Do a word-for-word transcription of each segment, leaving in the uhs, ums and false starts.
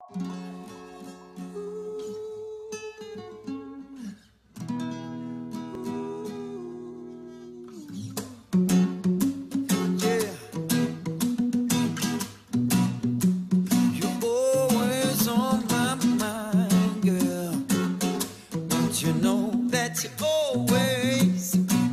You know that you always.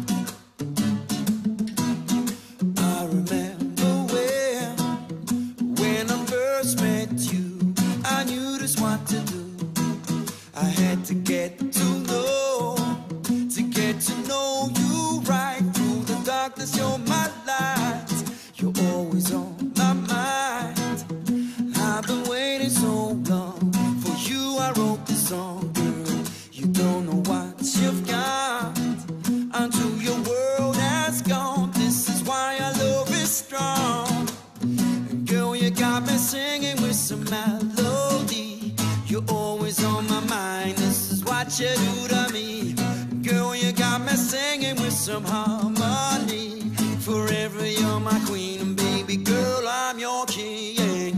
I remember when, when I first met you, I knew just what to do. I had to get to know, to get to know you right through the darkness. You're my light, you're always on my mind. I've been waiting so long for you. I wrote this song, girl. You don't know what you've got until your world has gone. This is why our love is strong. And girl, you got me singing with some melody. You're always on my mind. This is what you do to me. Girl, you got me singing with some harmony. Forever you're my queen, and baby girl, I'm your king.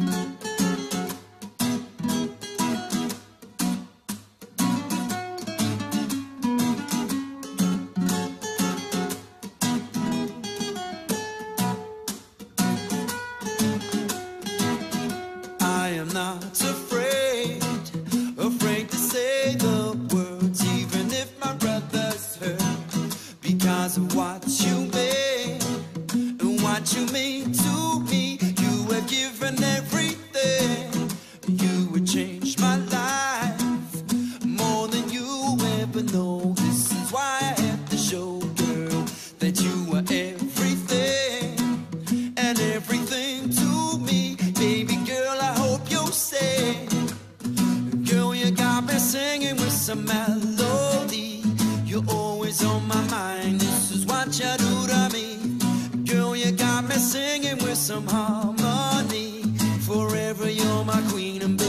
I am not afraid, afraid to say the words, even if my brother's hurt, because of what you made and what you mean to me. You have given everything, you have changed my life more than you ever know. This is why I have to show, girl, that you are everything and everything to me. Baby girl, I hope you'll say, girl, you got me singing with some melody. You're always on my mind. This is what you do to me. Girl, you got me singing with some harmony. Forever you're my queen, and